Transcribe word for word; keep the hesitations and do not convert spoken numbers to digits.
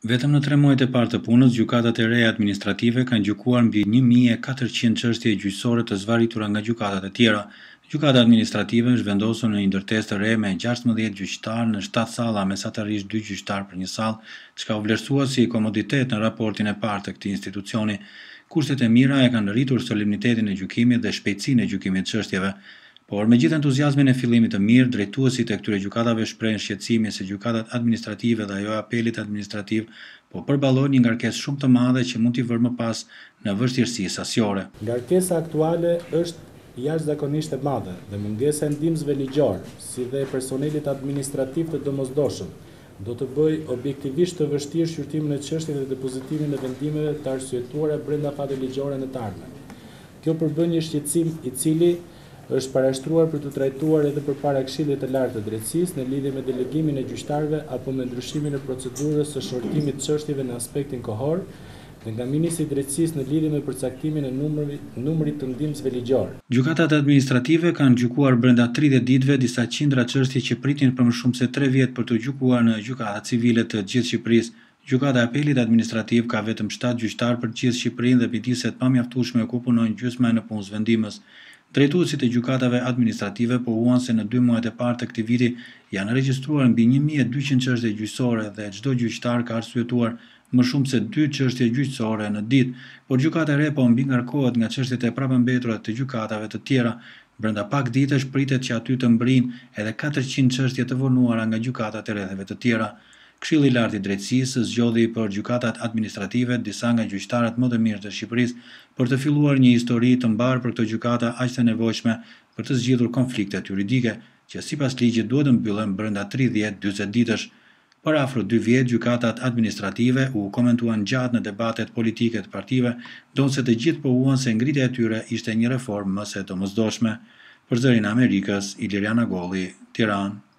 Vetëm në tre muajt e parë të punës, gjykatat e reja administrative kanë gjykuar mbi një mijë e katërqind çështje gjyqësore të zvaritura nga gjykatat e tjera. Gjykata administrative është vendosur në një ndërtesë të re me gjashtëmbëdhjetë gjyqtar në shtatë salla, mesatarisht dy gjyqtar për një sallë, çka u vlerësua si komoditet në raportin e parë të këtij institucioni. Kushtet e mira e kanë rritur solemnitetin e gjykimit dhe shpejtësinë e gjykimit të çështjeve. Por me gjithë entuziazmin e fillimit të mirë, drejtuesit e këtyre gjykatave shprehen shqetësimin se gjykatat administrative dhe ajo e apelit administrativ po përballojnë një ngarkesë shumë të madhe që mund t'i vërë më pas në vështirësi sasiore. Ngarkesa aktuale është jashtëzakonisht e madhe dhe mungesa e ndihmësve ligjor, si dhe personelit administrativ të domosdoshëm, do të bëj objektivisht të vështirë shqyrtimin e çështjeve dhe depozitimin e vendimeve të arsyetuara brenda fatit ligjore në të ardhmen. Kjo përbën një shqetësim i cili është parashtruar për të trajtuar edhe përpara Këshillit të Lartë të Drejtësisë në lidhje me delegimin e gjyqtarëve apo me ndryshimin e procedurës së shortimit të çështjeve në aspektin kohor dhe nga Ministri i Drejtësisë në lidhje me përcaktimin e numrit, numrit të ndihmësve ligjor. Gjykatat administrative kanë gjykuar brenda tridhjetë ditëve disa qindra çështje që pritin për më shumë se tre vjet për të gjykuar në gjykata civile të gjithë Shqipërisë. Gjykata e apelit administrativ ka vetëm shtatë gjyqtar për gjithë Shqipërinë dhe mjediset pamjaftueshme ku punojnë gjysma e në punës vendimës. Drejtuesit e gjykatave administrative pohuan se në dy muajt e parë të këtij viti janë regjistruar mbi një mijë e dyqind çështje gjyqësore dhe çdo gjyqtar ka arsyetuar më shumë se dy çështje gjyqësore në ditë, por gjykata e re po mbi ngarkohet nga çështjet e prapëmbetura të gjykatave të tjera. Brenda pak ditësh pritet që aty të mbrijnë edhe katërqind çështje të vonuara nga gjykatat e rrethave të tjera. Këshilli i Lartë i Drejtësisë zgjodhi për gjykatat administrative disa nga gjyqtarët më të mirë të Shqipërisë për të filluar një histori të mbarë për këto gjykata aq të nevojshme për të zgjidhur konfliktet juridike, që sipas ligjit duhet të mbyllen brenda tridhjetë deri njëzet ditësh. Për afro dy vjet, gjykatat administrative u komentuan gjatë në debatet politike të partive, ndonse të gjithë pohuan se ngritja e tyre ishte një reformë më se domosdoshme. Për Zërin e Amerikës, Iliriana Golli, Tiranë.